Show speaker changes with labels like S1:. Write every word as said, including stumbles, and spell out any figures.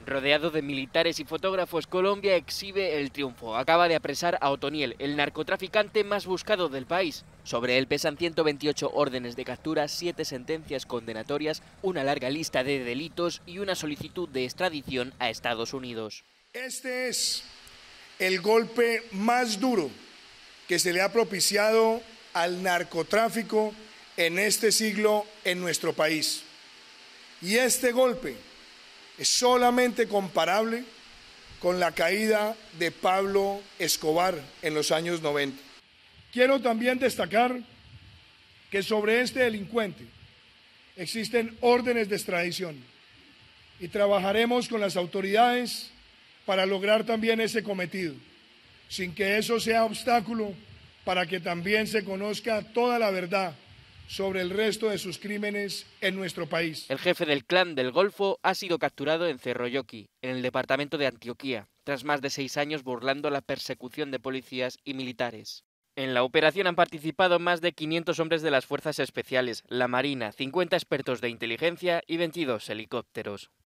S1: Rodeado de militares y fotógrafos, Colombia exhibe el triunfo. Acaba de apresar a Otoniel, el narcotraficante más buscado del país. Sobre él pesan ciento veintiocho órdenes de captura, siete sentencias condenatorias, una larga lista de delitos y una solicitud de extradición a Estados Unidos.
S2: Este es el golpe más duro que se le ha propiciado al narcotráfico en este siglo en nuestro país. Y este golpe es solamente comparable con la caída de Pablo Escobar en los años noventa. Quiero también destacar que sobre este delincuente existen órdenes de extradición y trabajaremos con las autoridades para lograr también ese cometido, sin que eso sea obstáculo para que también se conozca toda la verdad sobre el resto de sus crímenes en nuestro país.
S1: El jefe del Clan del Golfo ha sido capturado en Cerroyoqui, en el departamento de Antioquia, tras más de seis años burlando la persecución de policías y militares. En la operación han participado más de quinientos hombres de las Fuerzas Especiales, la Marina, cincuenta expertos de inteligencia y veintidós helicópteros.